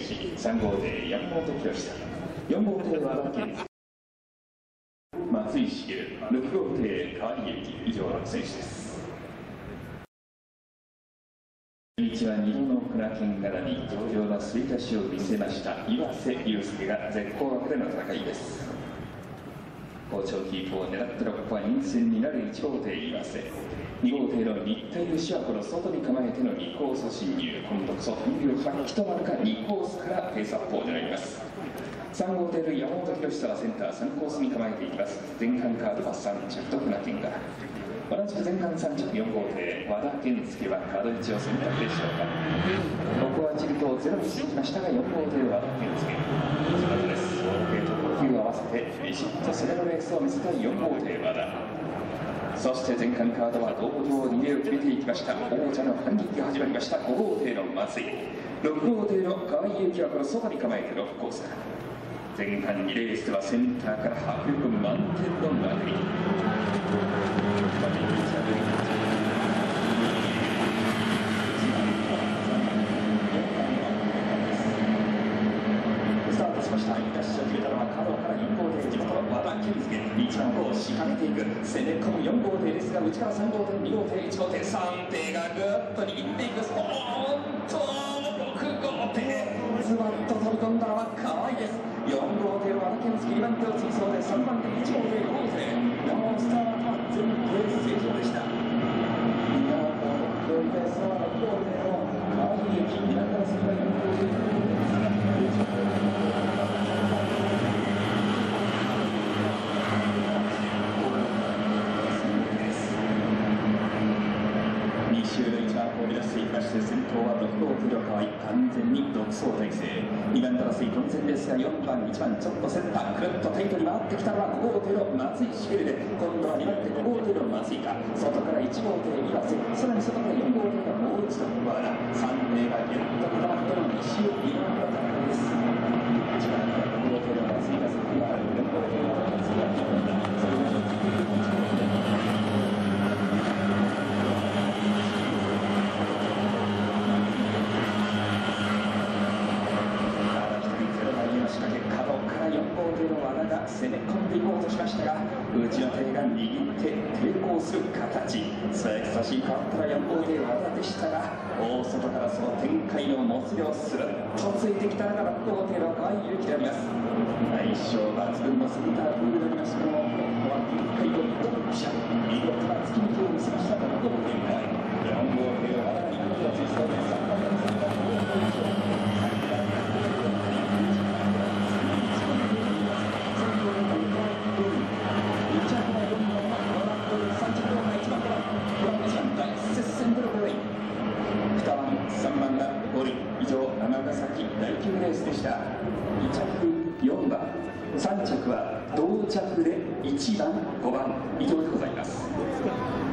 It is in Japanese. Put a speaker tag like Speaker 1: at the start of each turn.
Speaker 1: 士3号艇山本博さん、4号艇和田健介、松井茂、6号艇川合由紀、以上の選手です。初日は2度の船券柄に上々の吸い出しを見せました岩瀬祐介が絶好枠での戦いです。好調キープを狙ってのここは陰線になる1号艇岩瀬、2号艇の新田義はこの外に構えての2コース進入、今度こそ本領発揮となるか2コースからペースアップを狙います。3号艇の山本博さんはセンター3コースに構えていきます。前半カードは3着と船券柄、同じく前半3着4号艇和田健介はカード位置を選択でしょうか。ここはチルトをゼロにしてきましたが、4号艇和田健介その後です。合計と呼吸を合わせてビシッと攻めのレースを見せた4号艇和田、そして前半カードは堂々逃げを決めていきました王者の反撃が始まりました。5号艇の松井、6号艇の川合由紀はこの外に構えて6コースから、前半2レースではセンターから迫力満点のまくり、スタートしました。ダッシュを決めたのは角から4号艇地元の和田健介、1番を仕掛けていく攻め込む4号艇ですが、内から3号艇2号艇1号艇3艇がぐっと握っていく。おーっと6号艇ズバッと飛び込んだのは河合です。4号艇和田健介2番手を追走で、3番手1号艇5号艇のスタートは全ペース成長でした。6号艇の河合由紀、2番から3番4号艇先頭は6号艇の河合、完全に独走態勢。2番争い混戦ですが、4番1番ちょっとセンターくるっとタイトに回ってきたのは5号艇の松井茂で、今度は2番手5号艇の松井か、外から1号艇岩瀬、さらに外から4号艇がもう一度和田、3名がギュッと固まっての西を見守る戦いです。1番から5号艇の松井が先に回る、4号艇の松井が引っ込んだ、それが攻め込んでいこうとしましたが、内の手が握って抵抗する形、素早く差し変わったら4号艇和田でしたが、大外からその展開のもつれをスルッとついてきたのが6号艇の河合由紀であります。相性抜群のセンタープールでありますけども、ここは展開をドンピシャ見事な突き抜けを見せました6号艇河合、4号艇の和田に2号艇を追走で3番手の3番レースでした。2着4番、3着は同着で1番5番以上でございます。